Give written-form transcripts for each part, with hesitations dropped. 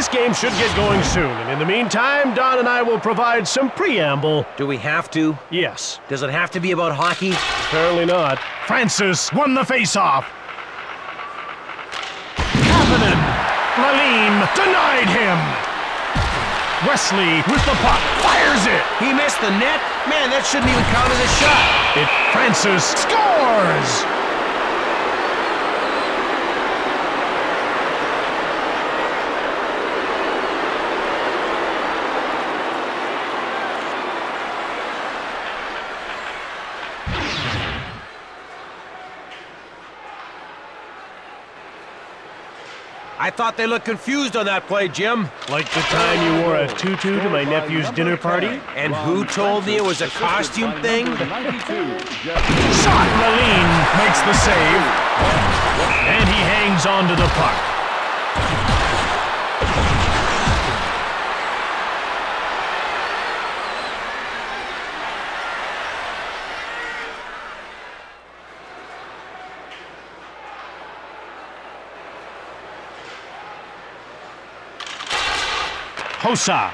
This game should get going soon, and in the meantime, Don and I will provide some preamble. Do we have to? Yes. Does it have to be about hockey? Apparently not. Francis won the faceoff. Kapanen. Lalime denied him. Wesley with the puck. Fires it. He missed the net? Man, that shouldn't even count as a shot. Francis scores. I thought they looked confused on that play, Jim. Like the time you wore a tutu to my nephew's dinner party? And who told me it was a costume thing? Shot! Lalime makes the save. And he hangs on to the puck. Hossa.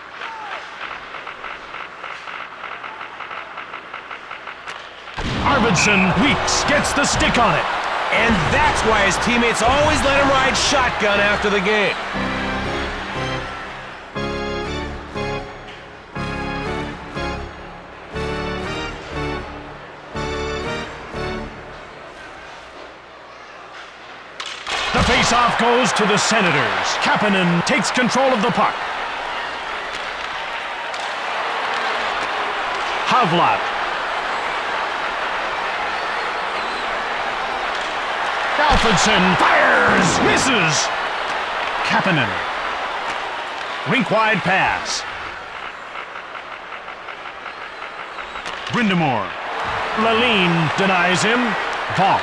Arvidsson Weeks gets the stick on it. And that's why his teammates always let him ride shotgun after the game. The faceoff goes to the Senators. Kapanen takes control of the puck. Havlat. Alfredson fires, misses. Kapanen. Rink-wide pass. Brindamore. Lalime denies him. Valk.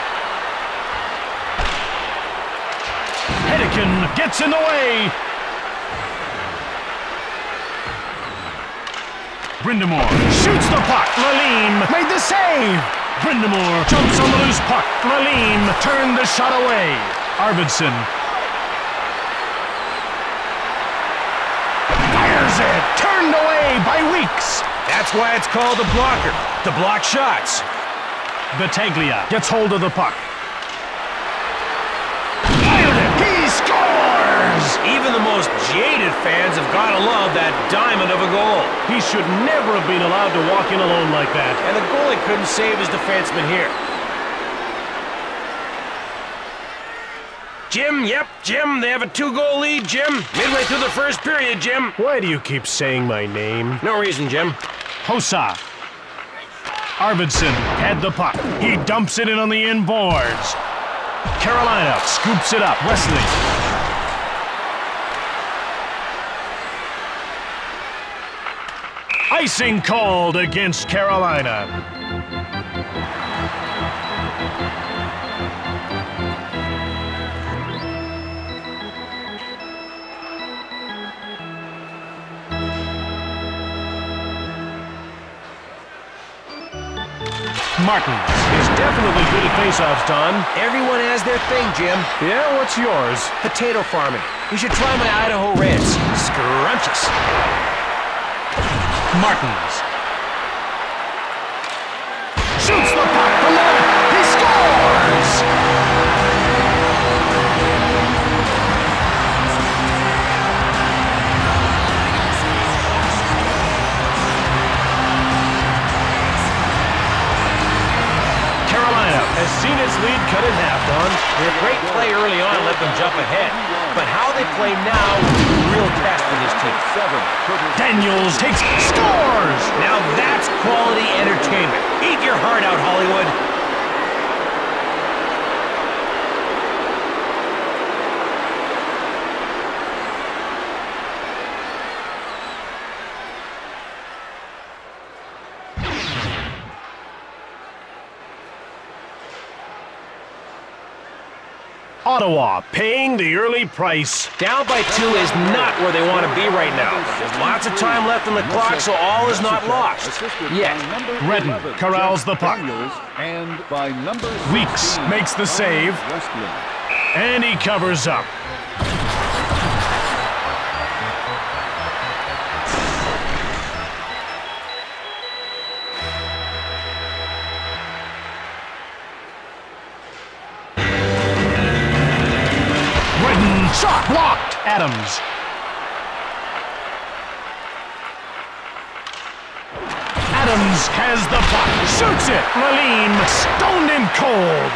Hedican gets in the way. Brindamore shoots the puck. Lalime made the save. Brindamore jumps on the loose puck. Lalime turned the shot away. Arvidsson fires it. Turned away by Weeks. That's why it's called a blocker, to block shots. Battaglia gets hold of the puck. Even the most jaded fans have got to love that diamond of a goal. He should never have been allowed to walk in alone like that. And the goalie couldn't save his defenseman here. Jim, yep, Jim, they have a 2-goal lead, Jim. Midway through the first period, Jim. Why do you keep saying my name? No reason, Jim. Hossa. Arvidsson had the puck. He dumps it in on the inboards. Carolina scoops it up. Wesley. Icing called against Carolina. Martin is definitely good at faceoffs, Don. Everyone has their thing, Jim. Yeah, what's yours? Potato farming. You should try my Idaho Reds. Scrumptious. Martins. Shoots the puck from the net. He scores! Carolina has seen its lead cut in half, Don. Their great play early on let them jump ahead. But how they play now will be a real test for this team. Daniels takes, scores! Now that's quality entertainment. Eat your heart out, Hollywood. Ottawa paying the early price. Down by 2 is not where they want to be right now. There's lots of time left on the clock, so all is not lost. Yet. Redden corrals the puck. And by number Weeks makes the save. And he covers up. shot blocked. Adams. Adams has the puck. Shoots it. Lalime stoned him cold.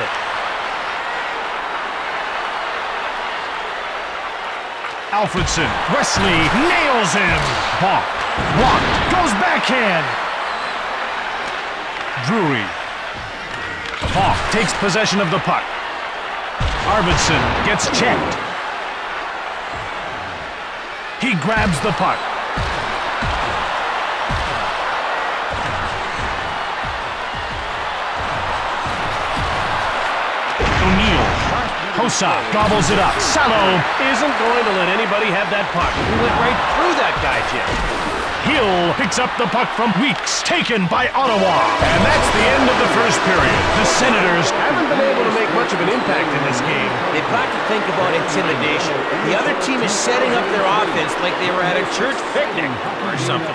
Alfredson. Wesley nails him. Blocked. Blocked. Goes backhand. Drury. Hawk takes possession of the puck. Arvidsson gets checked. He grabs the puck. O'Neill. Hossa gobbles it up. Salo Isn't going to let anybody have that puck. He went right through that guy, Jim. Hill picks up the puck from Weeks, taken by Ottawa. And that's the end of the first period. The Senators haven't been able to make much of an impact in this game. They've got to think about intimidation. The other team is setting up their offense like they were at a church picnic or something.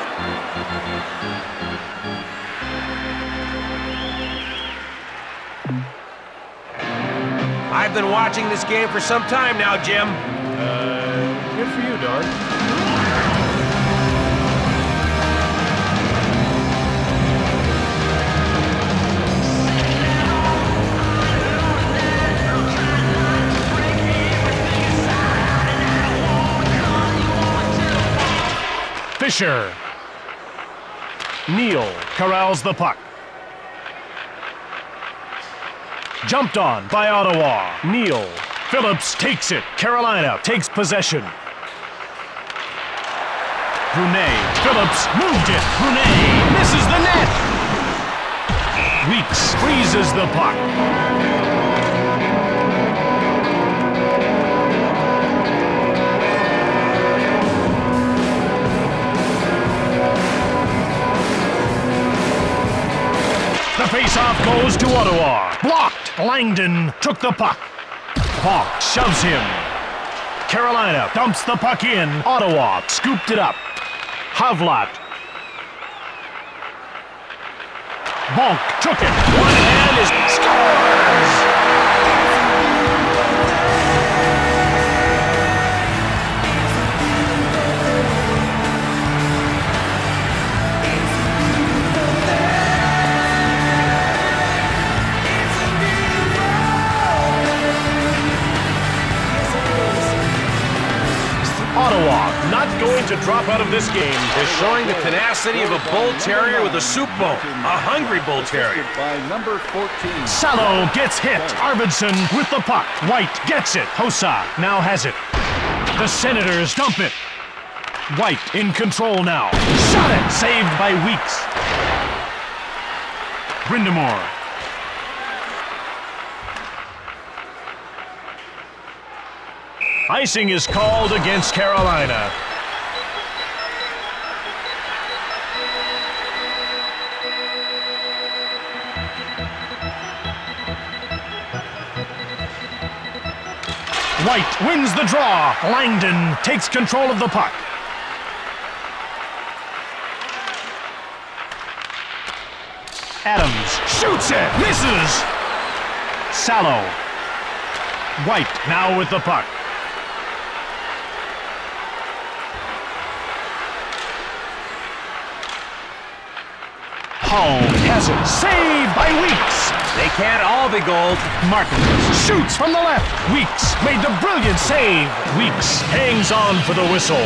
I've been watching this game for some time now, Jim. Good for you, Don. Fisher. Neal corrals the puck. Jumped on by Ottawa. Neal. Phillips takes it. Carolina takes possession. Brunet. Phillips moved it. Brunet misses the net. Weeks freezes the puck. The face-off goes to Ottawa. Blocked. Langdon took the puck. Hawk shoves him. Carolina dumps the puck in. Ottawa scooped it up. Havlat. Bonk took it. One hand is scores! Ottawa not going to drop out of this game. They're showing the tenacity of a bull terrier with a soup bone. A hungry bull terrier. By number 14. Salo gets hit. Arvidsson with the puck. White gets it. Hossa now has it. The Senators dump it. White in control now. Shot it. Saved by Weeks. Brindamore. Icing is called against Carolina. White wins the draw. Langdon takes control of the puck. Adams shoots it, misses. Salo. White now with the puck. Hull has it. Saved by Weeks. They can't all be gold. Martin shoots from the left. Weeks made the brilliant save. Weeks hangs on for the whistle.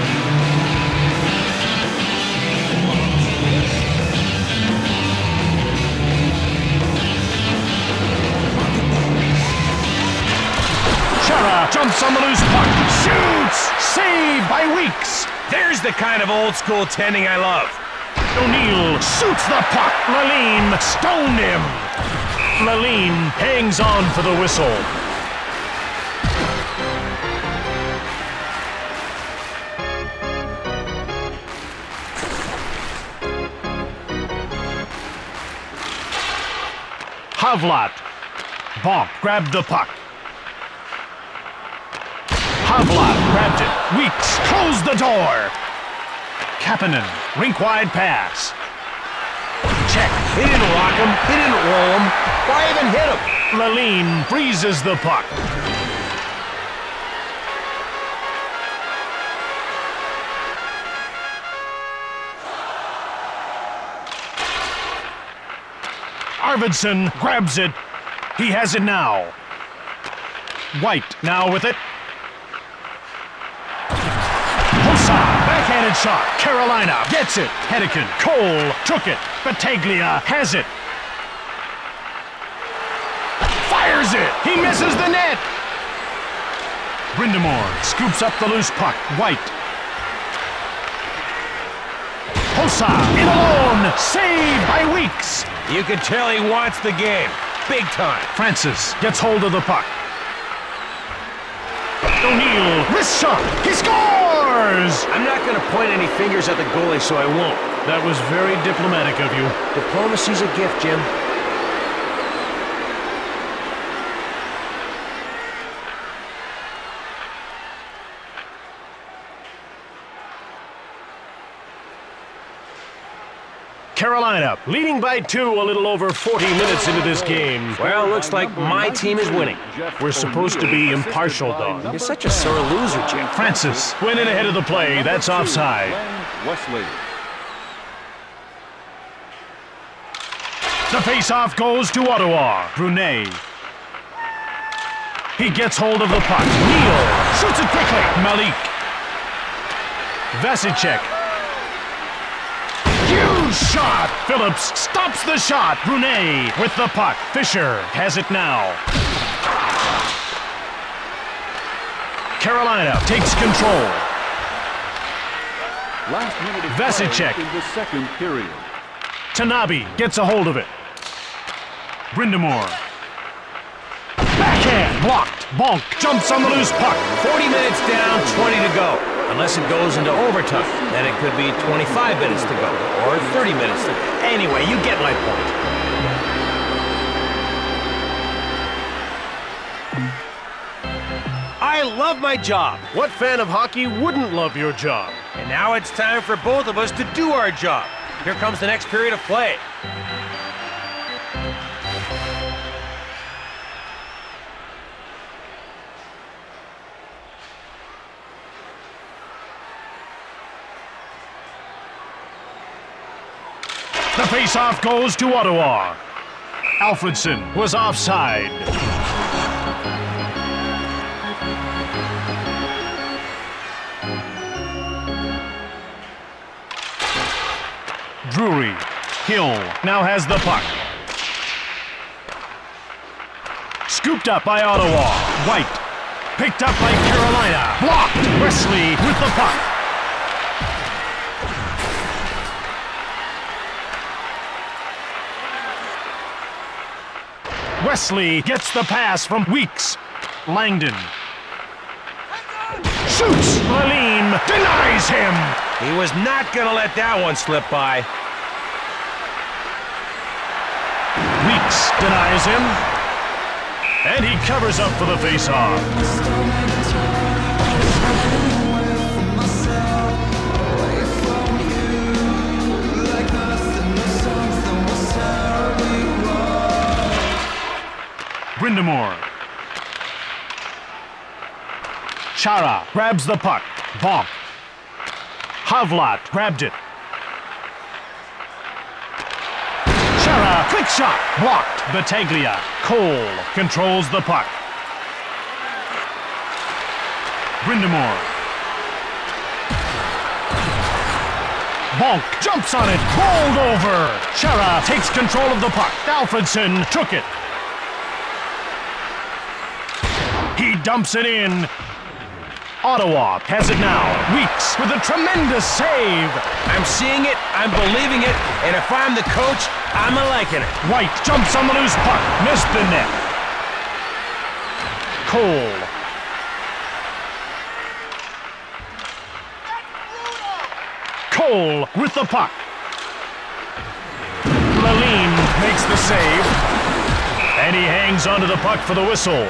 Chara jumps on the loose puck. Shoots. Saved by Weeks. There's the kind of old school tending I love. O'Neill shoots the puck. Lalime stoned him. Lalime hangs on for the whistle. Havlat. Bonk grabbed the puck. Havlat grabbed it. Weeks closed the door. Kapanen, rink-wide pass. Check. He didn't rock him. He didn't roll him. Why even hit him? Lalime freezes the puck. Arvidsson grabs it. He has it now. White now with it. Hossa, backhanded shot. Carolina gets it. Hedican, Cole took it. Battaglia has it. Fires it. He misses the net. Brindamore scoops up the loose puck. White. Hossa in alone. Saved by Weeks. You can tell he wants the game. Big time. Francis gets hold of the puck. O'Neill, wrist shot. He scores! I'm not going to point any fingers at the goalie, so I won't. That was very diplomatic of you. Diplomacy's a gift, Jim. Carolina leading by 2 a little over 40 minutes into this game. Well, looks like my team is winning. We're supposed to be impartial, Don. You're such a sore loser, Jim. Francis went in ahead of the play. That's offside. Wesley. The face-off goes to Ottawa. Brunet. He gets hold of the puck. Neal shoots it quickly. Malik. Vasicek. Huge shot! Phillips stops the shot. Brunet with the puck. Fisher has it now. Carolina takes control. Last minute of Vasicek. play in the second period. Tanabe gets a hold of it. Brindamore. Backhand blocked. Bonk jumps on the loose puck. 40 minutes down, 20 to go. Unless it goes into overtime, then it could be 25 minutes to go, or 30 minutes to go. Anyway, you get my point. I love my job. What fan of hockey wouldn't love your job? And now it's time for both of us to do our job. Here comes the next period of play. The face-off goes to Ottawa. Alfredson was offside. Drury. Hill now has the puck. Scooped up by Ottawa. White. Picked up by Carolina. Blocked. Wesley with the puck. Wesley gets the pass from Weeks. Langdon. Shoots! Lalime denies him! He was not going to let that one slip by. Weeks denies him. And he covers up for the face-off. Brindamore. Chara grabs the puck. Bonk. Havlat grabbed it. Chara, quick shot. Blocked. Battaglia. Cole controls the puck. Brindamore. Bonk jumps on it. Bowled over. Chara takes control of the puck. Alfredson took it. He dumps it in. Ottawa has it now. Weeks with a tremendous save. I'm seeing it, I'm believing it, and if I'm the coach, I'm liking it. White jumps on the loose puck. Missed the net. Cole. Cole with the puck. Lalime makes the save. And he hangs onto the puck for the whistle.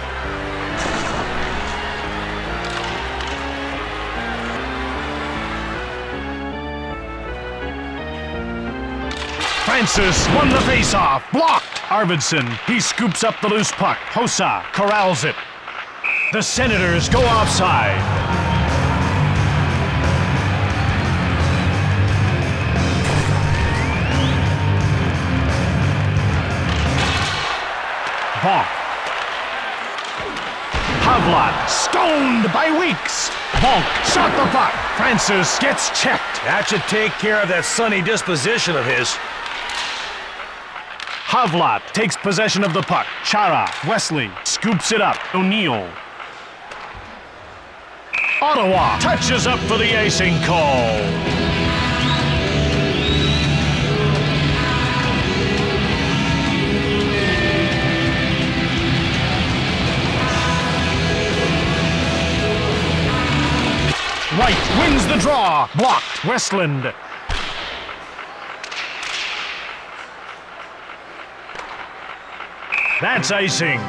Francis won the face-off. Blocked. Arvidsson. He scoops up the loose puck. Hossa corrals it. The Senators go offside. Bonk. Havlat stoned by Weeks. Bonk shot the puck. Francis gets checked. That should take care of that sunny disposition of his. Havlat takes possession of the puck. Chara, Wesley scoops it up. O'Neill. Ottawa touches up for the icing call. White wins the draw. Blocked. Westland. That's icing.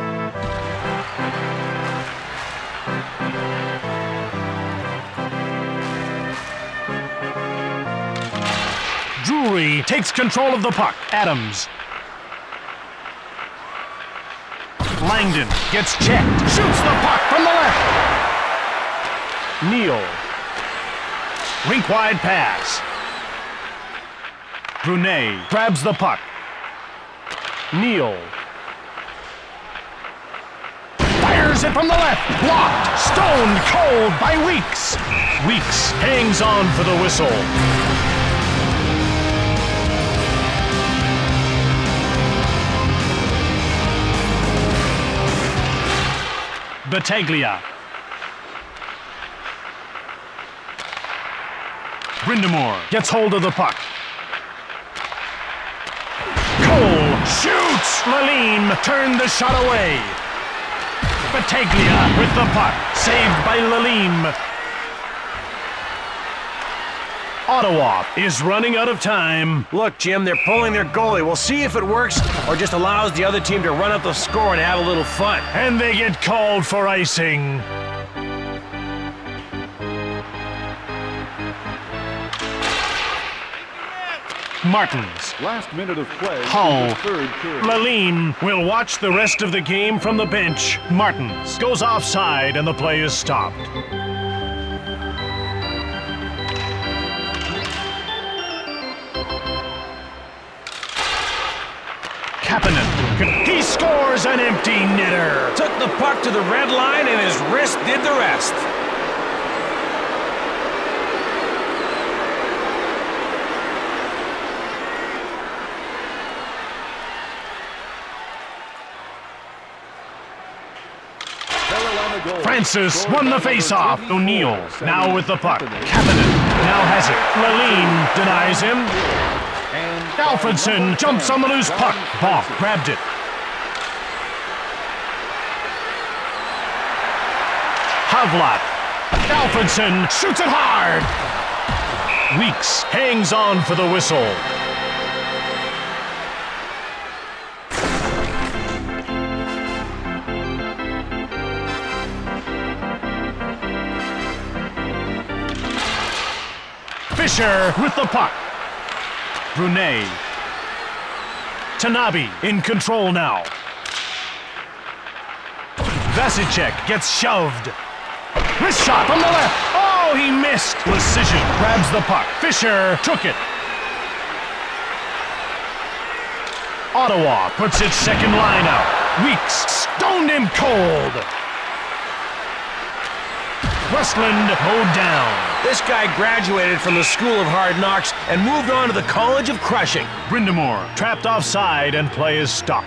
Drury takes control of the puck. Adams. Langdon gets checked. Shoots the puck from the left. Neal. Rink-wide pass. Brunet grabs the puck. Neal. Fires it from the left. Blocked. Stoned cold by Weeks. Weeks hangs on for the whistle. Battaglia. Brindamore gets hold of the puck. Cole shoots! Laline turned the shot away. Battaglia with the puck. Saved by Laline. Ottawa is running out of time. Look, Jim, they're pulling their goalie. We'll see if it works or just allows the other team to run up the score and have a little fun. And they get called for icing. Martins. Last minute of play. Hull. In the third period. Laline will watch the rest of the game from the bench. Martins goes offside and the play is stopped. Kapanen. He scores an empty netter. Took the puck to the red line and his wrist did the rest. Francis won the faceoff. O'Neill now with the puck. Kapanen now has it. Laline denies him. Alfredson jumps on the loose puck. Bonk grabbed it. Havlat. Alfredson shoots it hard. Weeks hangs on for the whistle. Fisher with the puck. Brunet. Tanabe in control now. Vasicek gets shoved. Wrist shot from the left. Oh, he missed. Precision grabs the puck. Fisher took it. Ottawa puts its second line out. Weeks stoned him cold. Westland mowed down. This guy graduated from the School of Hard Knocks and moved on to the College of Crushing. Brindamore trapped offside and play is stopped.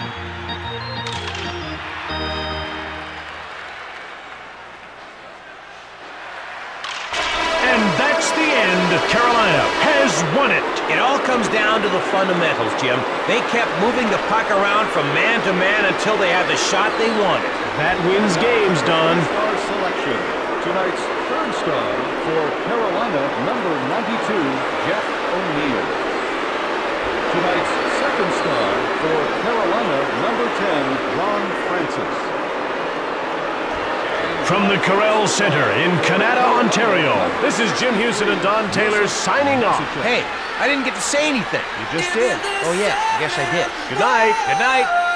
And that's the end. Carolina has won it. It all comes down to the fundamentals, Jim. They kept moving the puck around from man to man until they had the shot they wanted. That wins games, Don. Star selection. Tonight's third star for Carolina, number 92, Jeff O'Neill. Tonight's second star for Carolina, number 10, Ron Francis. From the Corel Center in Canada, Ontario, this is Jim Houston and Don Taylor signing off. Hey, I didn't get to say anything. You just did. Oh yeah, I guess I did. Good night. Good night.